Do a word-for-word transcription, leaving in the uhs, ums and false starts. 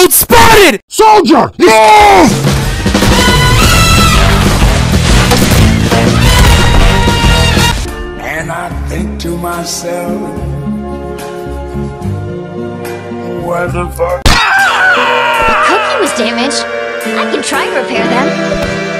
Payload spotted! Soldier! No! And I think to myself, what the fuck? The cookie was damaged. I can try and repair them.